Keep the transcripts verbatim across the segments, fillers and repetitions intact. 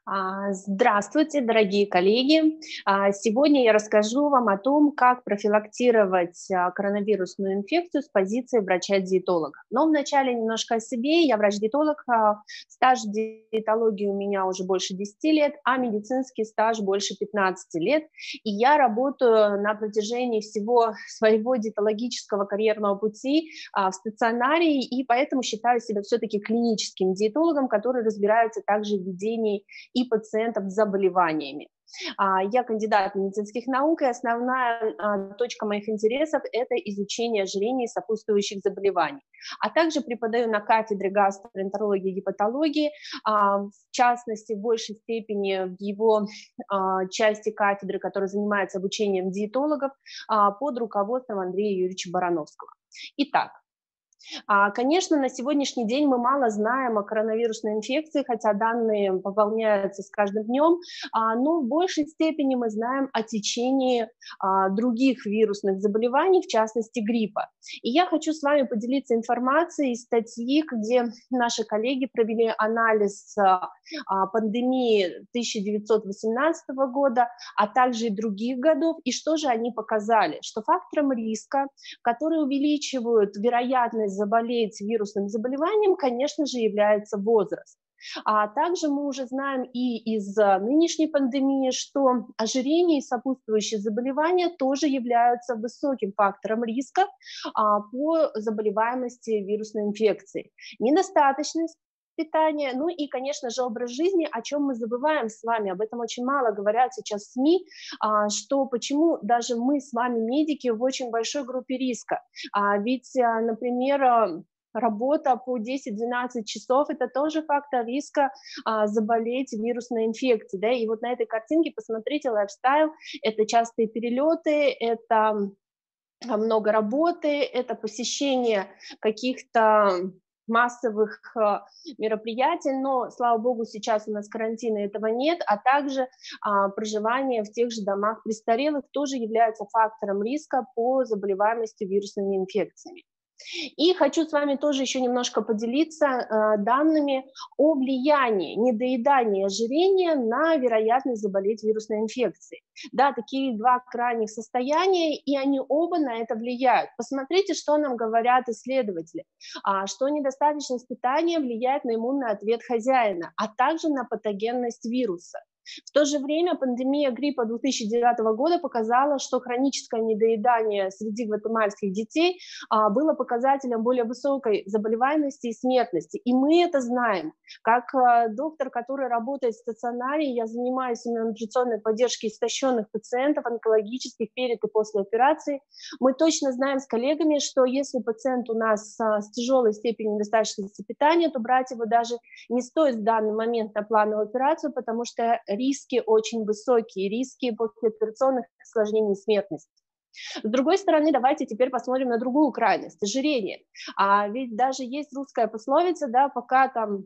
А, Здравствуйте, дорогие коллеги! А, Сегодня я расскажу вам о том, как профилактировать а, коронавирусную инфекцию с позиции врача-диетолога. Но вначале немножко о себе. Я врач-диетолог, а, стаж диетологии у меня уже больше десяти лет, а медицинский стаж больше пятнадцати лет. И я работаю на протяжении всего своего диетологического карьерного пути а, в стационаре, и поэтому считаю себя все-таки клиническим диетологом, который разбирается также в ведении и пациентов с заболеваниями. Я кандидат медицинских наук, и основная точка моих интересов – это изучение ожирения и сопутствующих заболеваний. А также преподаю на кафедре гастроэнтерологии и гепатологии, в частности, в большей степени в его части кафедры, которая занимается обучением диетологов, под руководством Андрея Юрьевича Барановского. Итак, Конечно, на сегодняшний день мы мало знаем о коронавирусной инфекции, хотя данные пополняются с каждым днем, но в большей степени мы знаем о течении других вирусных заболеваний, в частности гриппа. И я хочу с вами поделиться информацией из статьи, где наши коллеги провели анализ пандемии тысяча девятьсот восемнадцатого года, а также и других годов. И что же они показали? Что фактором риска, которые увеличивают вероятность заболеть вирусным заболеванием, конечно же, является возраст. А также мы уже знаем и из нынешней пандемии, что ожирение и сопутствующие заболевания тоже являются высоким фактором риска а, по заболеваемости вирусной инфекцией. Недостаточность питания, ну и, конечно же, образ жизни, о чем мы забываем с вами, об этом очень мало говорят сейчас в СМИ, что почему даже мы с вами, медики, в очень большой группе риска. Ведь, например, работа по десять-двенадцать часов – это тоже фактор риска а, заболеть вирусной инфекцией. Да? И вот на этой картинке, посмотрите, лайфстайл – это частые перелеты, это много работы, это посещение каких-то массовых а, мероприятий, но, слава богу, сейчас у нас карантина, этого нет, а также а, проживание в тех же домах престарелых тоже является фактором риска по заболеваемости вирусными инфекциями. И хочу с вами тоже еще немножко поделиться э, данными о влиянии недоедания и ожирения на вероятность заболеть вирусной инфекцией. Да, такие два крайних состояния, и они оба на это влияют. Посмотрите, что нам говорят исследователи, а, что недостаточность питания влияет на иммунный ответ хозяина, а также на патогенность вируса. В то же время пандемия гриппа две тысячи девятого года показала, что хроническое недоедание среди гватемальских детей а, было показателем более высокой заболеваемости и смертности. И мы это знаем. Как а, доктор, который работает в стационаре, я занимаюсь иммуноnutriционной поддержкой истощенных пациентов, онкологических, перед и после операции. Мы точно знаем с коллегами, что если пациент у нас а, с тяжелой степенью недостаточности питания, то брать его даже не стоит в данный момент на плановую операцию, потому что риски очень высокие, риски послеоперационных осложнений и смертности. С другой стороны, давайте теперь посмотрим на другую крайность – ожирение. А ведь даже есть русская пословица, да, пока там,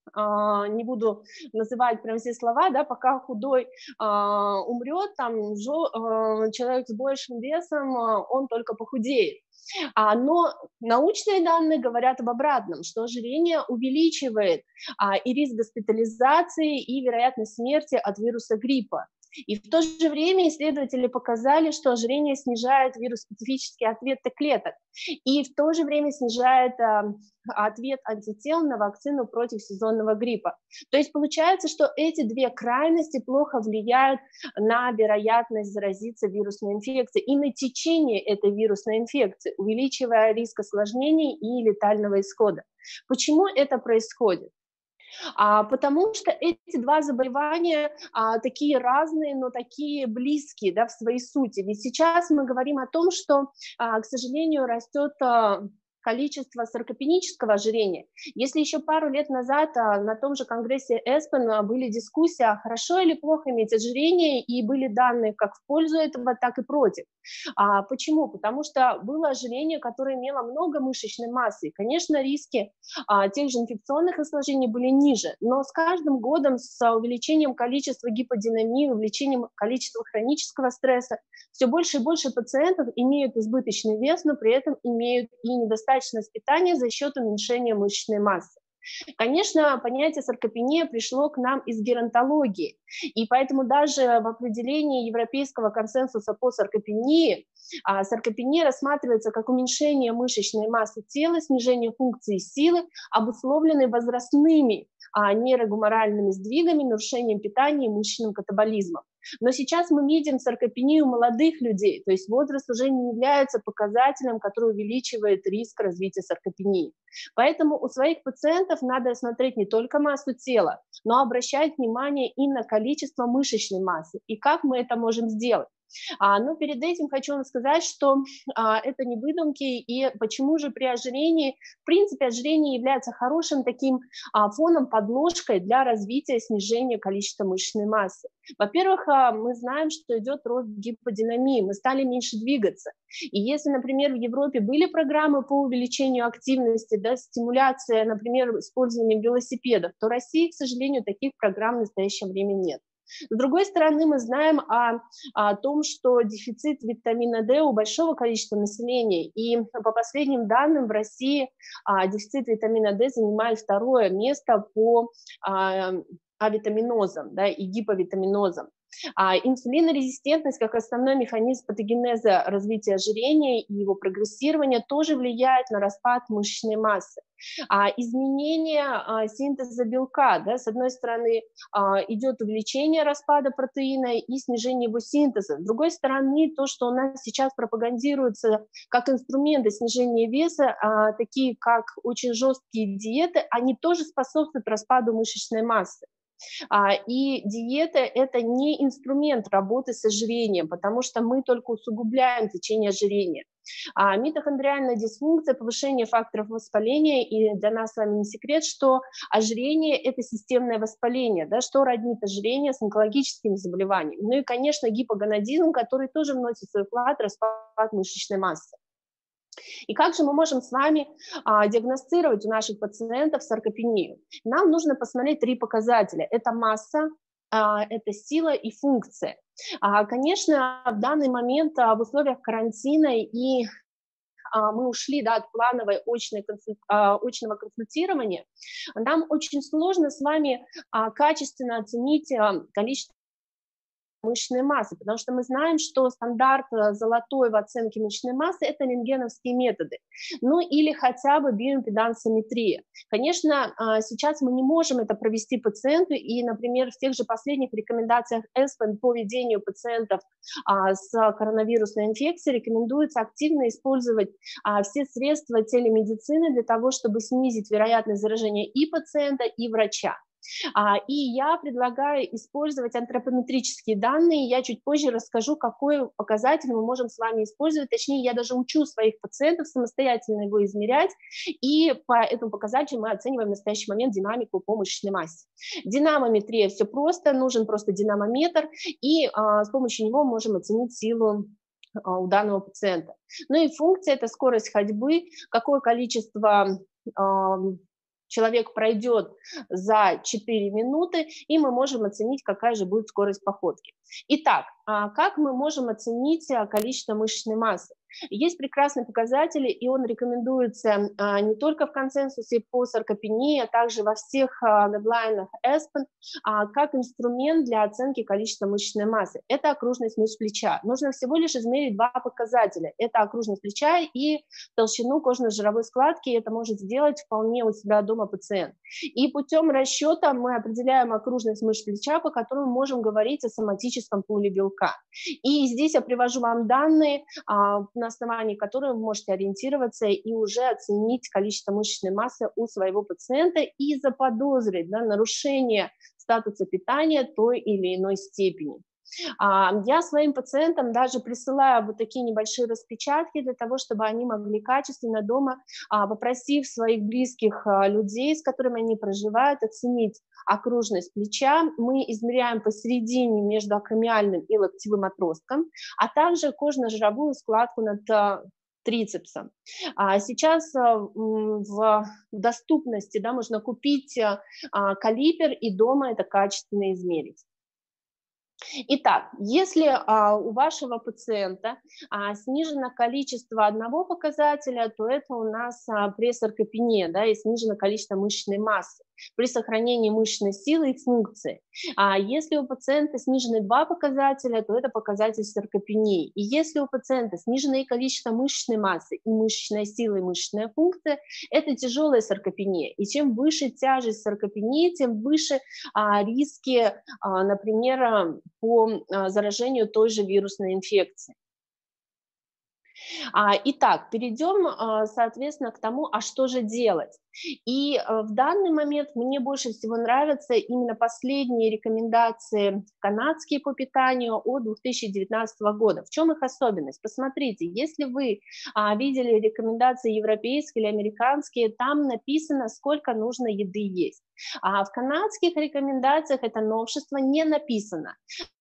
э, не буду называть прям все слова, да, пока худой э, умрет, там, жо, э, человек с большим весом, э, он только похудеет. А, но научные данные говорят об обратном, что ожирение увеличивает а, и риск госпитализации, и вероятность смерти от вируса гриппа. И в то же время исследователи показали, что ожирение снижает вирус-специфический ответ Т-клеток и в то же время снижает а, ответ антител на вакцину против сезонного гриппа. То есть получается, что эти две крайности плохо влияют на вероятность заразиться вирусной инфекцией и на течение этой вирусной инфекции, увеличивая риск осложнений и летального исхода. Почему это происходит? А, потому что эти два заболевания а, такие разные, но такие близкие, да, в своей сути. Ведь сейчас мы говорим о том, что, а, к сожалению, растет а, количество саркопенического ожирения. Если еще пару лет назад а, на том же конгрессе эспен а, были дискуссии, а хорошо или плохо иметь ожирение, и были данные как в пользу этого, так и против. А, почему? Потому что было ожирение, которое имело много мышечной массы. И, конечно, риски а, тех же инфекционных осложнений были ниже. Но с каждым годом, с увеличением количества гиподинамии, увеличением количества хронического стресса, все больше и больше пациентов имеют избыточный вес, но при этом имеют и недостаточность питания за счет уменьшения мышечной массы. Конечно, понятие саркопения пришло к нам из геронтологии, и поэтому даже в определении европейского консенсуса по саркопении а, саркопения рассматривается как уменьшение мышечной массы тела, снижение функции силы, обусловленной возрастными а, нейрогуморальными сдвигами, нарушением питания и мышечным катаболизмом. Но сейчас мы видим саркопению молодых людей, то есть возраст уже не является показателем, который увеличивает риск развития саркопении. Поэтому у своих пациентов надо смотреть не только массу тела, но обращать внимание и на количество мышечной массы. И как мы это можем сделать? А, но перед этим хочу вам сказать, что а, это не выдумки, и почему же при ожирении, в принципе, ожирение является хорошим таким а, фоном, подложкой для развития снижения количества мышечной массы. Во-первых, а, мы знаем, что идет рост гиподинамии, мы стали меньше двигаться. И если, например, в Европе были программы по увеличению активности, да, стимуляция, например, использованием велосипедов, то в России, к сожалению, таких программ в настоящее время нет. С другой стороны, мы знаем о, о том, что дефицит витамина D у большого количества населения, и по последним данным в России а, дефицит витамина D занимает второе место по а, авитаминозам, да, и гиповитаминозам. А инсулинорезистентность как основной механизм патогенеза развития ожирения и его прогрессирования тоже влияет на распад мышечной массы. А изменение а, синтеза белка, да, с одной стороны, а, идет увеличение распада протеина и снижение его синтеза. С другой стороны, то, что у нас сейчас пропагандируется как инструменты снижения веса, а, такие как очень жесткие диеты, они тоже способствуют распаду мышечной массы. А, и диета – это не инструмент работы с ожирением, потому что мы только усугубляем течение ожирения. А митохондриальная дисфункция, повышение факторов воспаления, и для нас с вами не секрет, что ожирение – это системное воспаление, да, что роднит ожирение с онкологическими заболеваниями. Ну и, конечно, гипоганадизм, который тоже вносит свой вклад в распад мышечной массы. И как же мы можем с вами а, диагностировать у наших пациентов саркопению? Нам нужно посмотреть три показателя. Это масса, а, это сила и функция. А, конечно, в данный момент а, в условиях карантина и а, мы ушли, да, от плановой очной консуль... а, очного консультирования, нам очень сложно с вами а, качественно оценить а, количество мышечной массы, потому что мы знаем, что стандарт золотой в оценке мышечной массы – это рентгеновские методы, ну или хотя бы биоимпедансометрия. Конечно, сейчас мы не можем это провести пациенту, и, например, в тех же последних рекомендациях эспен по ведению пациентов с коронавирусной инфекцией рекомендуется активно использовать все средства телемедицины для того, чтобы снизить вероятность заражения и пациента, и врача. И я предлагаю использовать антропометрические данные. Я чуть позже расскажу, какой показатель мы можем с вами использовать. Точнее, я даже учу своих пациентов самостоятельно его измерять. И по этому показателю мы оцениваем в настоящий момент динамику по мышечной массе. Динамометрия, все просто, нужен просто динамометр. И а, с помощью него можем оценить силу а, у данного пациента. Ну и функция – это скорость ходьбы, какое количество а, человек пройдет за четыре минуты, и мы можем оценить, какая же будет скорость походки. Итак, как мы можем оценить количество мышечной массы? Есть прекрасные показатели, и он рекомендуется не только в консенсусе по саркопении, а также во всех гайдлайнах эспен, как инструмент для оценки количества мышечной массы. Это окружность мышц плеча. Нужно всего лишь измерить два показателя. Это окружность плеча и толщину кожно-жировой складки. Это может сделать вполне у себя дома пациент. И путем расчета мы определяем окружность мышц плеча, по которым мы можем говорить о соматическом пуле белка. И здесь я привожу вам данные, на основании которых вы можете ориентироваться и уже оценить количество мышечной массы у своего пациента и заподозрить, да, нарушение статуса питания той или иной степени. Я своим пациентам даже присылаю вот такие небольшие распечатки для того, чтобы они могли качественно дома, попросив своих близких людей, с которыми они проживают, оценить окружность плеча. Мы измеряем посередине между акромиальным и локтевым отростком, а также кожно-жировую складку над трицепсом. Сейчас в доступности, да, можно купить калипер и дома это качественно измерить. Итак, если а, у вашего пациента а, снижено количество одного показателя, то это у нас а, прессаркопения, да, и снижено количество мышечной массы при сохранении мышечной силы и функции. А если у пациента снижены два показателя, то это показатель саркопении. И если у пациента снижено и количество мышечной массы, и мышечная сила, и мышечная функция, это тяжелая саркопения. И чем выше тяжесть саркопении, тем выше а, риски, а, например, по а, заражению той же вирусной инфекцией. А, итак, перейдем, а, соответственно, к тому, а что же делать. И а, в данный момент мне больше всего нравятся именно последние рекомендации канадские по питанию от две тысячи девятнадцатого года. В чем их особенность? Посмотрите, если вы а, видели рекомендации европейские или американские, там написано, сколько нужно еды есть. А в канадских рекомендациях это новшество не написано.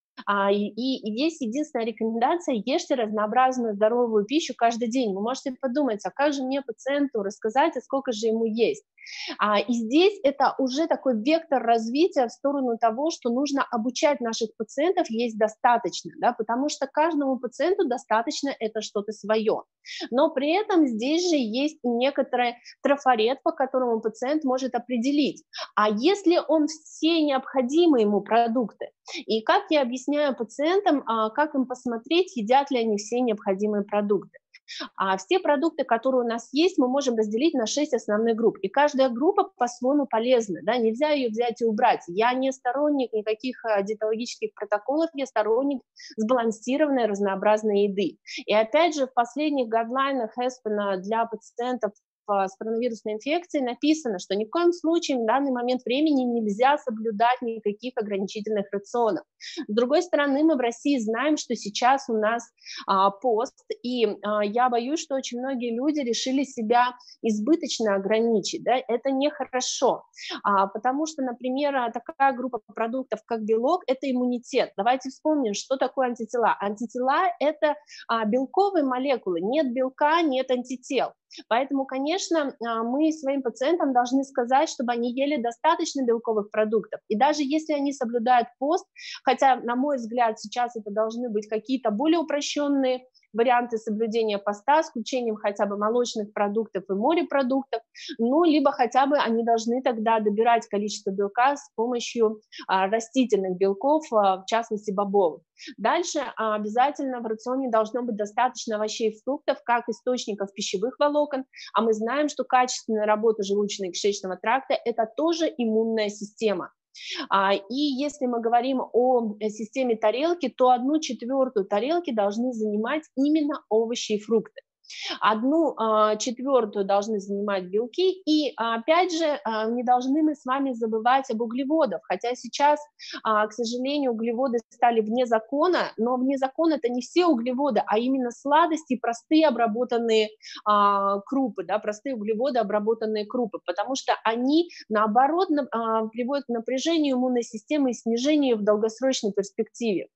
А, и, и есть единственная рекомендация: ешьте разнообразную здоровую пищу каждый день. Вы можете подумать, а как же мне пациенту рассказать, а сколько же ему есть? А, и здесь это уже такой вектор развития в сторону того, что нужно обучать наших пациентов есть достаточно, да, потому что каждому пациенту достаточно это что-то свое. Но при этом здесь же есть некоторый трафарет, по которому пациент может определить, а если он все необходимые ему продукты. И как я объясняю пациентам, а, как им посмотреть, едят ли они все необходимые продукты. А все продукты, которые у нас есть, мы можем разделить на шесть основных групп. И каждая группа по-своему полезна, да, нельзя ее взять и убрать. Я не сторонник никаких диетологических протоколов, я сторонник сбалансированной разнообразной еды. И опять же, в последних гайдлайнах Эспена для пациентов с коронавирусной инфекцией написано, что ни в коем случае в данный момент времени нельзя соблюдать никаких ограничительных рационов. С другой стороны, мы в России знаем, что сейчас у нас а, пост, и а, я боюсь, что очень многие люди решили себя избыточно ограничить. Да? Это нехорошо, а, потому что, например, такая группа продуктов, как белок, это иммунитет. Давайте вспомним, что такое антитела. Антитела – это а, белковые молекулы, нет белка, нет антител. Поэтому, конечно, мы своим пациентам должны сказать, чтобы они ели достаточно белковых продуктов. И даже если они соблюдают пост, хотя, на мой взгляд, сейчас это должны быть какие-то более упрощенные варианты соблюдения поста с включением хотя бы молочных продуктов и морепродуктов, ну, либо хотя бы они должны тогда добирать количество белка с помощью а, растительных белков, а, в частности бобовых. Дальше а, обязательно в рационе должно быть достаточно овощей и фруктов, как источников пищевых волокон, а мы знаем, что качественная работа желудочно-кишечного тракта – это тоже иммунная система. А, и если мы говорим о системе тарелки, то одну четвертую тарелки должны занимать именно овощи и фрукты. Одну а, четвертую должны занимать белки, и опять же а, не должны мы с вами забывать об углеводах, хотя сейчас, а, к сожалению, углеводы стали вне закона, но вне закона это не все углеводы, а именно сладости и простые обработанные а, крупы, да, простые углеводы, обработанные крупы, потому что они, наоборот, на, а, приводят к напряжению иммунной системы и снижению в долгосрочной перспективе.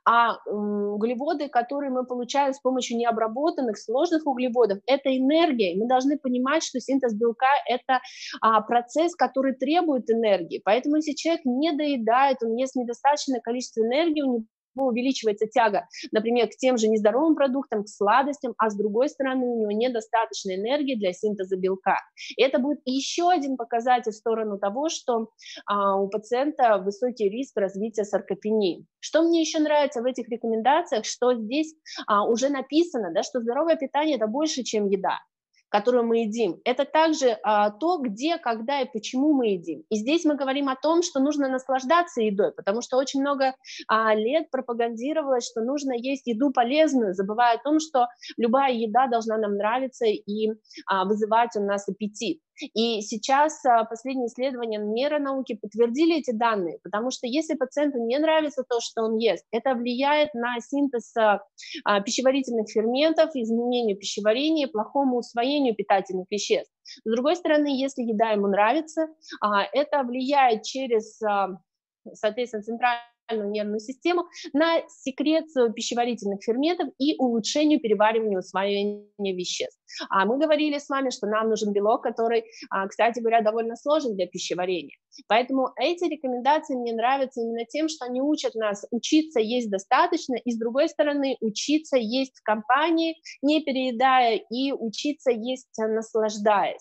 А углеводы, которые мы получаем с помощью необработанных, сложных углеводов, это энергия. Мы должны понимать, что синтез белка – это а, процесс, который требует энергии. Поэтому если человек не доедает, он ест недостаточное количество энергии, у него увеличивается тяга, например, к тем же нездоровым продуктам, к сладостям, а с другой стороны у него недостаточно энергии для синтеза белка. И это будет еще один показатель в сторону того, что а, у пациента высокий риск развития саркопении. Что мне еще нравится в этих рекомендациях, что здесь а, уже написано, да, что здоровое питание – это больше, чем еда, которую мы едим. Это также а, то, где, когда и почему мы едим. И здесь мы говорим о том, что нужно наслаждаться едой, потому что очень много а, лет пропагандировалось, что нужно есть еду полезную, забывая о том, что любая еда должна нам нравиться и а, вызывать у нас аппетит. И сейчас а, последние исследования нейронауки подтвердили эти данные, потому что если пациенту не нравится то, что он ест, это влияет на синтез а, пищеварительных ферментов, изменению пищеварения, плохому усвоению питательных веществ. С другой стороны, если еда ему нравится, а, это влияет через, а, соответственно, центральную нервную систему, на секрецию пищеварительных ферментов и улучшению переваривания и усвоения веществ. А мы говорили с вами, что нам нужен белок, который, кстати говоря, довольно сложен для пищеварения. Поэтому эти рекомендации мне нравятся именно тем, что они учат нас учиться есть достаточно, и, с другой стороны, учиться есть в компании, не переедая, и учиться есть наслаждаясь.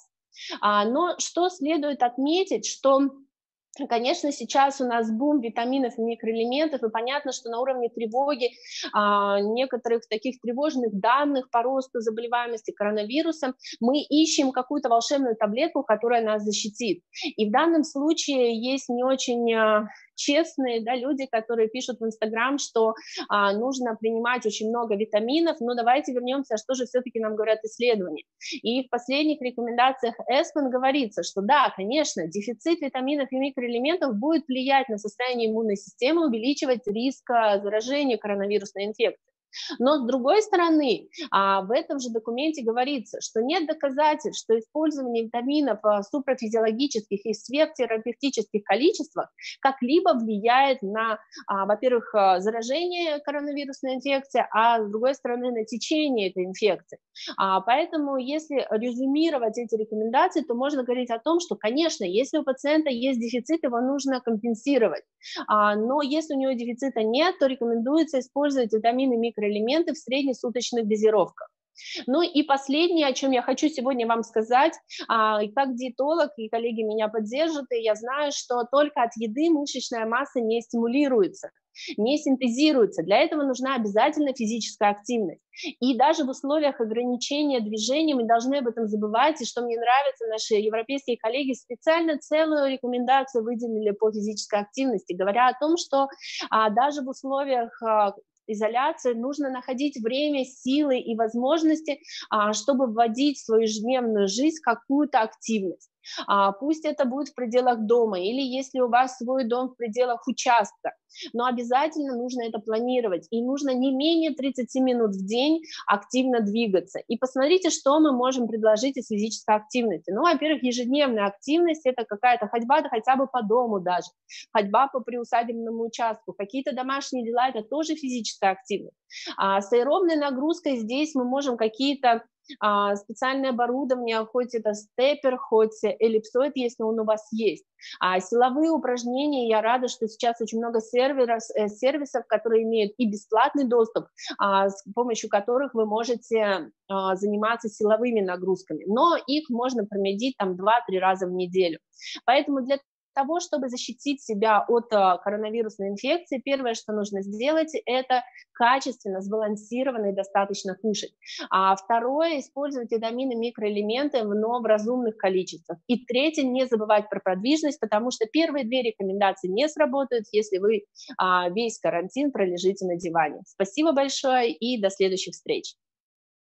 Но что следует отметить, что... Конечно, сейчас у нас бум витаминов и микроэлементов, и понятно, что на уровне тревоги а, некоторых таких тревожных данных по росту заболеваемости коронавирусом мы ищем какую-то волшебную таблетку, которая нас защитит. И в данном случае есть не очень а, честные, да, люди, которые пишут в Инстаграм, что а, нужно принимать очень много витаминов, но давайте вернемся, что же все-таки нам говорят исследования. И в последних рекомендациях Эспен говорится, что да, конечно, дефицит витаминов и микроэлементов элементов будет влиять на состояние иммунной системы, увеличивать риск заражения коронавирусной инфекцией. Но, с другой стороны, в этом же документе говорится, что нет доказательств, что использование витаминов в суpraфизиологических и сверхтерапевтических количествах как-либо влияет на, во-первых, заражение коронавирусной инфекцией, а с другой стороны, на течение этой инфекции. Поэтому, если резюмировать эти рекомендации, то можно говорить о том, что, конечно, если у пациента есть дефицит, его нужно компенсировать. Но если у него дефицита нет, то рекомендуется использовать витамины и микроэлементы элементы в среднесуточных дозировках. Ну и последнее, о чем я хочу сегодня вам сказать, и как диетолог, и коллеги меня поддержат, и я знаю, что только от еды мышечная масса не стимулируется, не синтезируется. Для этого нужна обязательно физическая активность. И даже в условиях ограничения движения мы должны об этом забывать. И что мне нравится, наши европейские коллеги специально целую рекомендацию выделили по физической активности, говоря о том, что а, даже в условиях а, изоляции нужно находить время, силы и возможности, а, чтобы вводить в свою ежедневную жизнь какую-то активность. А, пусть это будет в пределах дома, или если у вас свой дом в пределах участка, но обязательно нужно это планировать, и нужно не менее тридцати минут в день активно двигаться. И посмотрите, что мы можем предложить из физической активности. Ну, во-первых, ежедневная активность – это какая-то ходьба, да хотя бы по дому даже, ходьба по приусадебному участку, какие-то домашние дела – это тоже физическая активность. А с аэробной нагрузкой здесь мы можем какие-то А, специальное оборудование, хоть это степер, хоть эллипсоид, если он у вас есть. А силовые упражнения, я рада, что сейчас очень много сервисов, сервисов которые имеют и бесплатный доступ, а, с помощью которых вы можете а, заниматься силовыми нагрузками, но их можно промедить там два-три раза в неделю. Поэтому для того, чтобы защитить себя от а, коронавирусной инфекции, первое, что нужно сделать, это качественно, сбалансированно и достаточно кушать. А второе, использовать витамины, микроэлементы, но в разумных количествах. И третье, не забывать про подвижность, потому что первые две рекомендации не сработают, если вы а, весь карантин пролежите на диване. Спасибо большое и до следующих встреч.